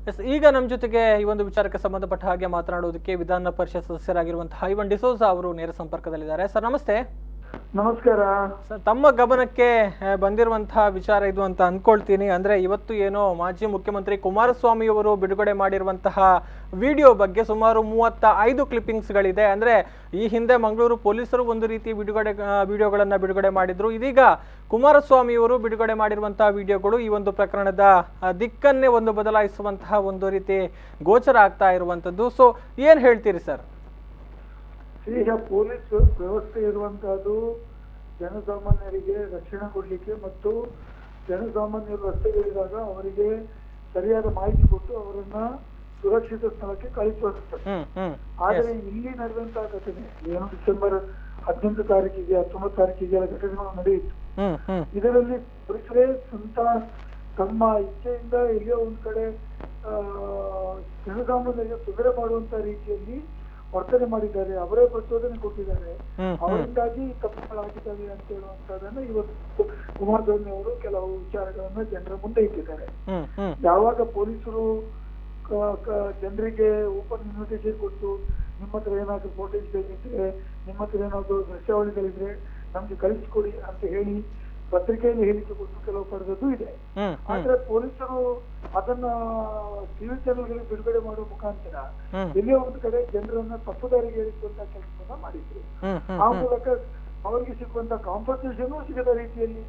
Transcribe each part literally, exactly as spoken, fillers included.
S ಈಗ ನಮ್ಮ ಜೊತೆಗೆ ಈ ಒಂದು ವಿಚಾರಕ್ಕೆ ಸಂಬಂಧಪಟ್ಟ ಹಾಗೆ ಮಾತನಾಡುವುದಕ್ಕೆ ವಿಧಾನ ಪರಿಷತ್ ಸದಸ್ಯರಾಗಿರುವಂತಹ ಐವನ್ ಡಿಸೋಜಾ ಅವರು ನೇರ ಸಂಪರ್ಕದಲ್ಲಿದ್ದಾರೆ. ಸರ್ ನಮಸ್ತೆ. ನಮಸ್ಕಾರ ಸರ್, ತಮ್ಮ ಗಮನಕ್ಕೆ ಬಂದಿರುವಂತಹ ವಿಚಾರ ಇದು ಅಂತ ಅನ್ಕೊಳ್ತೀನಿ. ಅಂದ್ರೆ ಇವತ್ತು ಏನೋ ಮಾಜಿ ಮುಖ್ಯಮಂತ್ರಿ ಕುಮಾರಸ್ವಾಮಿ ಅವರು ಬಿಡುಗಡೆ ಮಾಡಿರುವಂತಹ ವಿಡಿಯೋ ಬಗ್ಗೆ ಸುಮಾರು ಮೂವತ್ತ ಐದು ಕ್ಲಿಪ್ಪಿಂಗ್ಸ್ ಗಳಿದೆ. ಅಂದ್ರೆ ಈ ಹಿಂದೆ ಮಂಗಳೂರು ಪೊಲೀಸರು ಒಂದು ರೀತಿ ಬಿಡುಗಡೆ ವಿಡಿಯೋಗಳನ್ನ ಬಿಡುಗಡೆ ಮಾಡಿದ್ರು. ಇದೀಗ ಕುಮಾರಸ್ವಾಮಿ ಅವರು ಬಿಡುಗಡೆ ಮಾಡಿರುವಂತಹ ವಿಡಿಯೋಗಳು ಈ ಒಂದು ಪ್ರಕರಣದ ದಿಕ್ಕನ್ನೇ ಒಂದು ಬದಲಾಯಿಸುವಂತಹ ಒಂದು ರೀತಿ ಗೋಚರ ಆಗ್ತಾ ಇರುವಂತದ್ದು. ಸೊ ಏನ್ ಹೇಳ್ತೀರಿ ಸರ್? ಈಗ ಪೊಲೀಸ್ ವ್ಯವಸ್ಥೆ ಇರುವಂತಹದ್ದು ಜನಸಾಮಾನ್ಯರಿಗೆ ರಕ್ಷಣೆ ಕೊಡ್ಲಿಕ್ಕೆ ಮತ್ತು ಜನಸಾಮಾನ್ಯರು ರಸ್ತೆಗಳಿದಾಗ ಅವರಿಗೆ ಸರಿಯಾದ ಮಾಹಿತಿ ಕೊಟ್ಟು ಅವರನ್ನ ಸುರಕ್ಷಿತ ಸ್ಥಳಕ್ಕೆ ಕಳಿಸುವಂತದ್ದು. ಆದರೆ ಇಲ್ಲಿ ನಡೆದಂತಹ ಘಟನೆ ಏನು ಡಿಸೆಂಬರ್ ಹದಿನೆಂಟು ತಾರೀಕಿಗೆ ಹತ್ತೊಂಬತ್ತು ತಾರೀಕಿಗೆ ಘಟನೆಗಳು ನಡೆಯಿತು. ಇದರಲ್ಲಿ ಪೊಲೀಸರೇ ಸ್ವಂತ ತಮ್ಮ ಇಚ್ಛೆಯಿಂದ ಎಲ್ಲೋ ಒಂದ್ ಕಡೆ ಆ ಜನಸಾಮಾನ್ಯರಿಗೆ ತೊಂದರೆ ಮಾಡುವಂತ ರೀತಿಯಲ್ಲಿ ವರ್ತನೆ ಮಾಡಿದ್ದಾರೆ, ಅವರೇ ಪ್ರಚೋದನೆ ಕೊಟ್ಟಿದ್ದಾರೆ, ಅವರಿಂದಾಗಿ ತಪ್ಪುಗಳಾಗಿದ್ದಾವೆ ಅಂತ ಹೇಳುವಂತದನ್ನ ಇವತ್ತು ಕುಮಾರಸ್ವಾಮಿ ಅವರು ಕೆಲವು ವಿಚಾರಗಳನ್ನ ಜನರ ಮುಂದೆ ಇಟ್ಟಿದ್ದಾರೆ. ಯಾವಾಗ ಪೊಲೀಸರು ಜನರಿಗೆ ಓಪನ್ ಇನ್ವಿಟೇಷನ್ ಕೊಟ್ಟು ನಿಮ್ಮ ಹತ್ರ ಏನಾದ್ರು ಫೋಟೇಜ್ ಬೇಕಿದ್ರೆ, ನಿಮ್ಮ ಹತ್ರ ಏನಾದ್ರು ದೃಶ್ಯಾವಳಿಗಳಿದ್ರೆ ನಮ್ಗೆ ಕಳಿಸ್ಕೊಡಿ ಅಂತ ಹೇಳಿ ಪತ್ರಿಕೆಯಲ್ಲಿ ಹೇಳಿಕೆ ಕೊಟ್ಟು ಕೆಲವು ಪಡೆದದ್ದು ಇದೆ. ಆದ್ರೆ ಪೊಲೀಸರು ಅದನ್ನ ಟಿವಿ ಚಾನೆಲ್ಗಳಿಗೆ ಬಿಡುಗಡೆ ಮಾಡುವ ಮುಖಾಂತರ ಎಲ್ಲೇ ಒಂದು ಕಡೆ ಜನರನ್ನ ತಪ್ಪುದಾರಿಗೆ ಹೇಳಿಸುವಂತ ಕೆಲಸವನ್ನ ಮಾಡಿದ್ರು. ಆ ಮೂಲಕ ಅವರಿಗೆ ಸಿಗುವಂತ ಕಾಂಪನ್ಸೇಷನ್ ಸಿಗದ ರೀತಿಯಲ್ಲಿ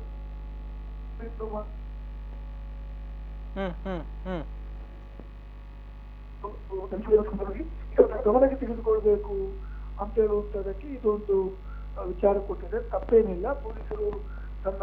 ಗಮನಕ್ಕೆ ತೆಗೆದುಕೊಳ್ಬೇಕು ಅಂತ ಹೇಳುವಂತದಕ್ಕೆ ಇದೊಂದು ವಿಚಾರ ಕೊಟ್ಟಿದೆ. ತಪ್ಪೇನಿಲ್ಲ, ಪೊಲೀಸರು ತನ್ನ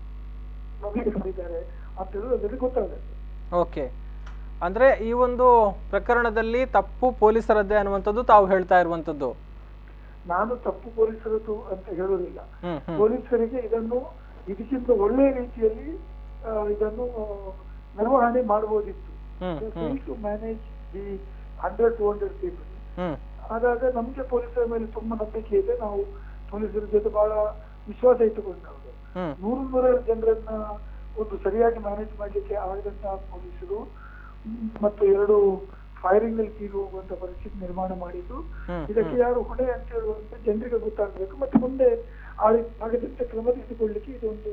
ಮಾಡಿದ್ದಾರೆ ಅಂತ ಹೇಳೋದ್ರಲ್ಲಿ ಗೊತ್ತಾಗುತ್ತೆ. ಓಕೆ, ಅಂದ್ರೆ ಈ ಒಂದು ಪ್ರಕರಣದಲ್ಲಿ ತಪ್ಪು ಪೊಲೀಸರದ್ದೇ ಅನ್ನುವಂಥದ್ದು ತಾವು ಹೇಳ್ತಾ ಇರುವಂತದ್ದು? ನಾನು ತಪ್ಪು ಪೊಲೀಸರದ್ದು ಅಂತ ಹೇಳೋದಿಲ್ಲ. ಪೊಲೀಸರಿಗೆ ಇದನ್ನು ಇದಕ್ಕಿಂತ ಒಳ್ಳೆ ರೀತಿಯಲ್ಲಿ ಇದನ್ನು ನಿರ್ವಹಣೆ ಮಾಡಬಹುದಿತ್ತು. To manage the hundred to hundred people. ಆದಾಗ ನಮ್ಗೆ ಪೊಲೀಸರ ಮೇಲೆ ತುಂಬಾ ನಂಬಿಕೆ ಇದೆ. ನಾವು ಪೊಲೀಸರ ಜೊತೆ ಬಹಳ ವಿಶ್ವಾಸ ಇಟ್ಟುಕೊಂಡವರು. ನೂರು ನೂರಾರು ಜನರನ್ನ ಒಂದು ಸರಿಯಾಗಿ ಮ್ಯಾನೇಜ್ ಮಾಡ್ಲಿಕ್ಕೆ ಆಗದಂತಹ ಪೊಲೀಸರು ಮತ್ತು ಎರಡು ಫೈರಿಂಗ್ ನಲ್ಲಿ ತೀರಿ ಹೋಗುವಂತ ಪರಿಸ್ಥಿತಿ ನಿರ್ಮಾಣ ಮಾಡಿದ್ದು. ಇದಕ್ಕೆ ಯಾರು ಹೊಣೆ ಅಂತ ಹೇಳುವಂತ ಜನರಿಗೆ ಗೊತ್ತಾಗಬೇಕು ಮತ್ತು ಮುಂದೆ ಆಗದಂತೆ ಕ್ರಮ ತೆಗೆದುಕೊಳ್ಳಿಕ್ಕೆ ಇದೊಂದು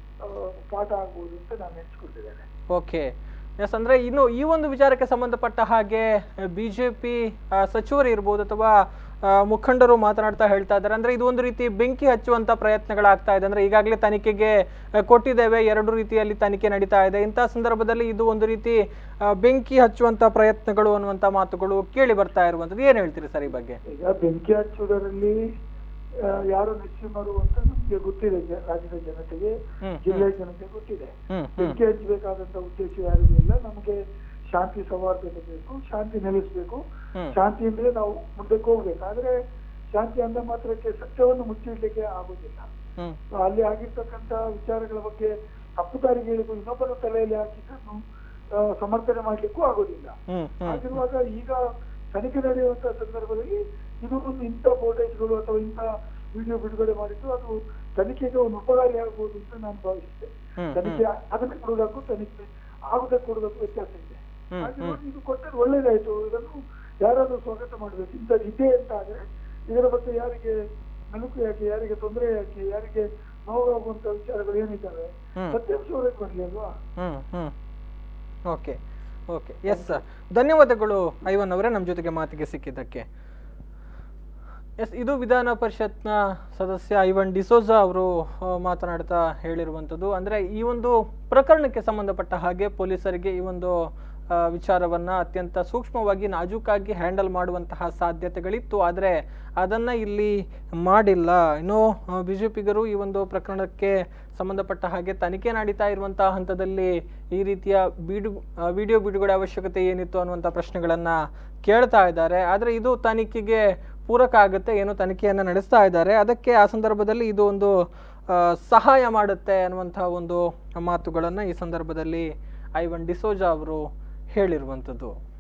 ಪಾಠ ಆಗ್ಬೋದು ಅಂತ ನಾನು ನೆನೆಸ್ಕೊಂಡಿದ್ದೇನೆ. Okay, S. ಅಂದ್ರೆ ಇನ್ನು ಈ ಒಂದು ವಿಚಾರಕ್ಕೆ ಸಂಬಂಧಪಟ್ಟ ಹಾಗೆ ಬಿಜೆಪಿ ಸಚಿವರು ಇರ್ಬೋದು ಅಥವಾ ಮುಖಂಡರು ಮಾತನಾಡ್ತಾ ಹೇಳ್ತಾ ಇದ್ದಾರೆ. ಅಂದ್ರೆ ಇದು ಒಂದು ರೀತಿ ಬೆಂಕಿ ಹಚ್ಚುವಂತ ಪ್ರಯತ್ನಗಳಾಗ್ತಾ ಇದೆ. ಅಂದ್ರೆ ಈಗಾಗಲೇ ತನಿಖೆಗೆ ಕೊಟ್ಟಿದ್ದೇವೆ, ಎರಡು ರೀತಿಯಲ್ಲಿ ತನಿಖೆ ನಡೀತಾ ಇದೆ. ಇಂತಹ ಸಂದರ್ಭದಲ್ಲಿ ಇದು ಒಂದು ರೀತಿ ಬೆಂಕಿ ಹಚ್ಚುವಂತ ಪ್ರಯತ್ನಗಳು ಅನ್ನುವಂತ ಮಾತುಗಳು ಕೇಳಿ ಬರ್ತಾ ಇರುವಂತದ್ದು. ಏನ್ ಹೇಳ್ತೀರಿ ಸರ್ ಈ ಬಗ್ಗೆ? ಈಗ ಬೆಂಕಿ ಹಚ್ಚುವುದರಲ್ಲಿ ಯಾರು ನಿಶ್ಚಿಮರು ಅಂತ ನಮ್ಗೆ ಗೊತ್ತಿದೆ, ರಾಜ್ಯದ ಜನತೆಗೆ, ಜಿಲ್ಲೆಯ ಜನತೆಗೆ ಗೊತ್ತಿದೆ. ಬೆಂಕಿ ಹಚ್ಚಬೇಕಾದಂತ ಉದ್ದೇಶ ಯಾರಿಗೂ ಇಲ್ಲ. ನಮಗೆ ಶಾಂತಿ ಸೌಹಾರ್ದತೆ ಬೇಕು, ಶಾಂತಿ ನೆಲೆಸಬೇಕು. ಶಾಂತಿ ಅಂದ್ರೆ ನಾವು ಮುಂದಕ್ಕೆ ಹೋಗ್ಬೇಕು. ಆದ್ರೆ ಶಾಂತಿ ಅಂದ ಮಾತ್ರಕ್ಕೆ ಸತ್ಯವನ್ನು ಮುಚ್ಚಿಡ್ಲಿಕ್ಕೆ ಆಗುದಿಲ್ಲ. ಅಲ್ಲಿ ಆಗಿರ್ತಕ್ಕಂತ ವಿಚಾರಗಳ ಬಗ್ಗೆ ತಪ್ಪುದಾರಿಗೆ ಹೇಳಿದ್ರು ಇನ್ನೊಬ್ಬರ ತಲೆಯಲ್ಲಿ ಹಾಕಿದ್ದನ್ನು ಸಮರ್ಥನೆ ಮಾಡ್ಲಿಕ್ಕೂ ಆಗೋದಿಲ್ಲ. ಹಾಗಿರುವಾಗ ಈಗ ತನಿಖೆ ನಡೆಯುವಂತಹ ಸಂದರ್ಭದಲ್ಲಿ ಇದು ಒಂದು ಇಂಥ ಫೋಟೇಜ್ಗಳು ಅಥವಾ ಇಂಥ ವಿಡಿಯೋ ಬಿಡುಗಡೆ ಮಾಡಿದ್ದು ಅದು ತನಿಖೆಗೆ ಒಂದು ಉಪಕಾರಿ ಆಗ್ಬೋದು ಅಂತ ನಾನು ಭಾವಿಸಿದೆ. ತನಿಖೆ ಅದಕ್ಕೆ ಕೊಡೋದಕ್ಕೂ ತನಿಖೆ ಆಗುದಕ್ಕೆ ಕೊಡೋದಕ್ಕೂ ವ್ಯತ್ಯಾಸ ಇದೆ. ಇದು ಕೊಟ್ಟರೆ ಒಳ್ಳೇದಾಯ್ತು. ಇದನ್ನು ಯಾರಾದ್ರೂ ಸ್ವಾಗತ ಮಾಡ್ಬೇಕು. ಇಂಥ ಇದೆ ಅಂತ ಆದ್ರೆ ಇದರ ಬಗ್ಗೆ ಯಾರಿಗೆ ನಲುಕು ಯಾಕೆ, ಯಾರಿಗೆ ತೊಂದರೆ ಯಾಕೆ, ಯಾರಿಗೆ ನೋವಾಗುವಂತ ವಿಚಾರಗಳು ಏನಿದ್ದಾವೆ ಸತ್ಯಾಂಶ ಹೊರಗೆ ಬರಲಿ ಅಲ್ವಾ? ಓಕೆ ಓಕೆ ಎಸ್ ಸರ್, ಧನ್ಯವಾದಗಳು ಐವನ್ ಅವರೇ ನಮ್ಮ ಜೊತೆಗೆ ಮಾತಿಗೆ ಸಿಕ್ಕಿದ್ದಕ್ಕೆ. ಎಸ್, ಇದು ವಿಧಾನ ಪರಿಷತ್ನ ಸದಸ್ಯ ಐವನ್ ಡಿಸೋಜಾ ಅವರು ಮಾತನಾಡ್ತಾ ಹೇಳಿರುವಂಥದ್ದು. ಅಂದರೆ ಈ ಒಂದು ಪ್ರಕರಣಕ್ಕೆ ಸಂಬಂಧಪಟ್ಟ ಹಾಗೆ ಪೊಲೀಸರಿಗೆ ಈ ಒಂದು ವಿಚಾರವನ್ನ ಅತ್ಯಂತ ಸೂಕ್ಷ್ಮವಾಗಿ ನಾಜೂಕಾಗಿ ಹ್ಯಾಂಡಲ್ ಮಾಡುವಂತಹ ಸಾಧ್ಯತೆಗಳಿತ್ತು, ಆದರೆ ಅದನ್ನ ಇಲ್ಲಿ ಮಾಡಿಲ್ಲ. ಇನ್ನು ಬಿಜೆಪಿಗರು ಈ ಒಂದು ಪ್ರಕರಣಕ್ಕೆ ಸಂಬಂಧಪಟ್ಟ ಹಾಗೆ ತನಿಖೆ ನಡೀತಾ ಇರುವಂತಹ ಹಂತದಲ್ಲಿ ಈ ರೀತಿಯ ಬಿಡು ವಿಡಿಯೋ ಬಿಡುಗಡೆ ಅವಶ್ಯಕತೆ ಏನಿತ್ತು ಅನ್ನುವಂಥ ಪ್ರಶ್ನೆಗಳನ್ನ ಕೇಳ್ತಾ ಇದ್ದಾರೆ. ಆದರೆ ಇದು ತನಿಖೆಗೆ ಪೂರಕ ಆಗುತ್ತೆ, ಏನು ತನಿಖೆಯನ್ನು ನಡೆಸ್ತಾ ಇದ್ದಾರೆ, ಅದಕ್ಕೆ ಆ ಸಂದರ್ಭದಲ್ಲಿ ಇದು ಒಂದು ಸಹಾಯ ಮಾಡುತ್ತೆ ಅನ್ನುವಂತಹ ಒಂದು ಮಾತುಗಳನ್ನು ಈ ಸಂದರ್ಭದಲ್ಲಿ ಐವನ್ ಡಿಸೋಜಾ ಅವರು ಹೇಳಿರುವಂಥದ್ದು.